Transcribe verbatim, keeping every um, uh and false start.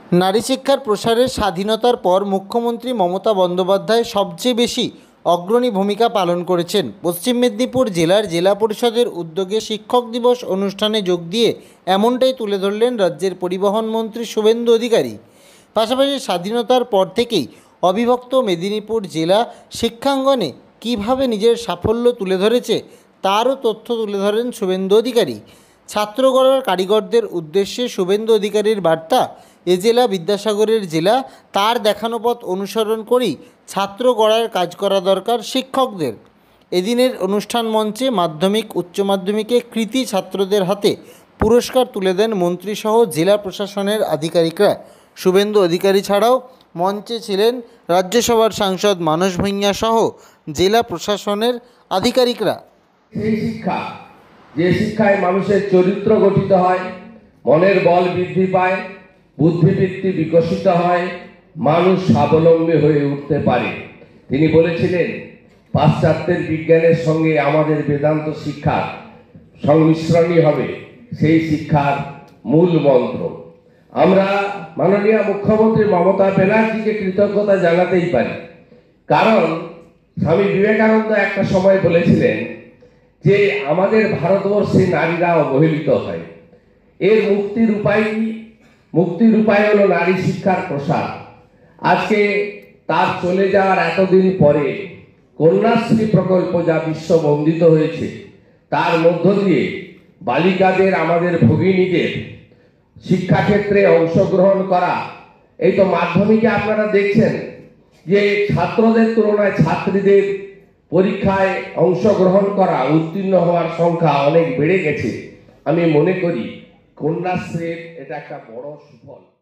নারী শিক্ষার প্রসারের স্বাধীনতার পর মুখ্যমন্ত্রী মমতা বন্দ্যোপাধ্যায় সবচেয়ে বেশি অগ্রণী ভূমিকা পালন করেছেন। পশ্চিম মেদিনীপুর জেলার জেলা পরিষদের উদ্যোগে শিক্ষক দিবস অনুষ্ঠানে যোগ দিয়ে এমনটাই তুলে ধরলেন রাজ্যের পরিবহন মন্ত্রী শুভেন্দু অধিকারী। পাশাপাশি স্বাধীনতার পর থেকেই অবিভক্ত মেদিনীপুর জেলা শিক্ষাঙ্গনে কীভাবে নিজের সাফল্য তুলে ধরেছে তারও তথ্য তুলে ধরেন শুভেন্দু অধিকারী। ছাত্র গড়ার কারিগরদের উদ্দেশ্যে শুভেন্দু অধিকারীর বার্তা, এ জেলা বিদ্যাসাগরের জেলা, তার দেখানো পথ অনুসরণ করেই ছাত্র গড়ার কাজ করা দরকার শিক্ষকদের। এদিনের অনুষ্ঠান মঞ্চে মাধ্যমিক উচ্চ মাধ্যমিকে কৃতী ছাত্রদের হাতে পুরস্কার তুলে দেন মন্ত্রীসহ জেলা প্রশাসনের আধিকারিকরা। শুভেন্দু অধিকারী ছাড়াও মঞ্চে ছিলেন রাজ্যসভার সাংসদ মানস ভূঁইয়া সহ জেলা প্রশাসনের আধিকারিকরা। সেই শিক্ষা, যে শিক্ষায় মানুষের চরিত্র গঠিত হয়, মনের বল বৃদ্ধি পায়, বুদ্ধিবৃত্তি বিকশিত হয়, মানুষ স্বাবলম্বী হয়ে উঠতে পারে। তিনি বলেছিলেন, পাশ্চাত্যের বিজ্ঞানের সঙ্গে আমাদের বেদান্ত শিক্ষার সংমিশ্রণই হবে সেই শিক্ষার মূল মন্ত্র। আমরা মাননীয় মুখ্যমন্ত্রী মমতা ব্যানার্জিকে কৃতজ্ঞতা জানাতেই পারি, কারণ স্বামী বিবেকানন্দ একটা সময় বলেছিলেন যে আমাদের ভারতবর্ষে নারীরা অবহেলিত হয়, এর মুক্তির উপায় কি? মুক্তির উপায় হলো নারী শিক্ষার প্রসার। আজকে তার চলে যাওয়ার এতদিন পরে কন্যাশ্রী প্রকল্প যা বিশ্ব বন্দিত হয়েছে, তার মধ্য দিয়ে বালিকাদের, আমাদের ভগিনীদের শিক্ষাক্ষেত্রে অংশগ্রহণ করা। এই তো মাধ্যমিকে আপনারা দেখছেন যে ছাত্রদের তুলনায় ছাত্রীদের পরীক্ষায় অংশগ্রহণ করা, উত্তীর্ণ হওয়ার সংখ্যা অনেক বেড়ে গেছে। আমি মনে করি কন্যাশ্রীর এটা একটা বড় সুফল।